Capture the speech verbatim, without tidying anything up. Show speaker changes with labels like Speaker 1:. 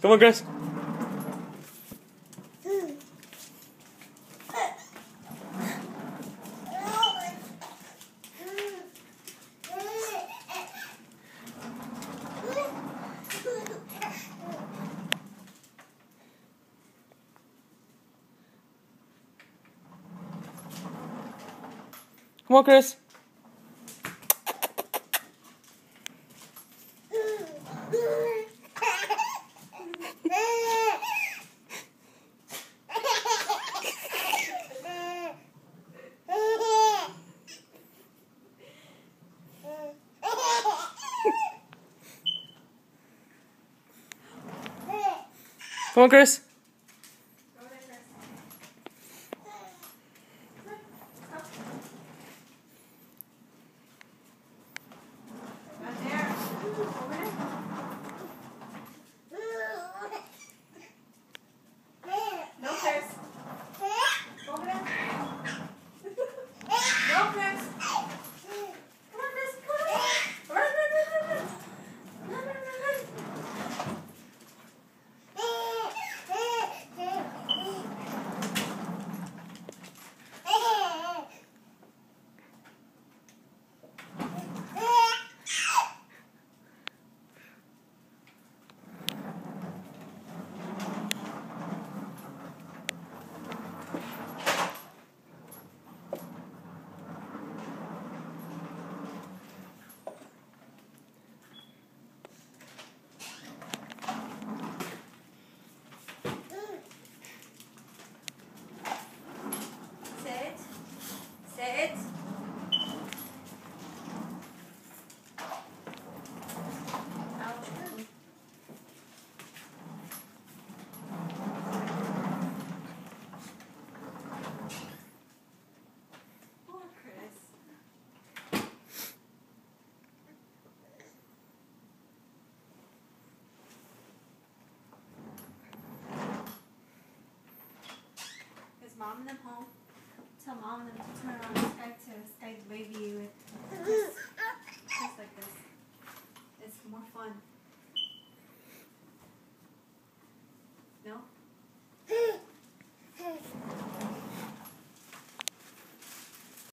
Speaker 1: Come on, Chris. Come on, Chris. Come on, Chris.
Speaker 2: Sit. Ouch. Poor Chris. Is mom and them home? Tell mom and them to turn on Skype to Skype baby with this, just like this. It's more fun.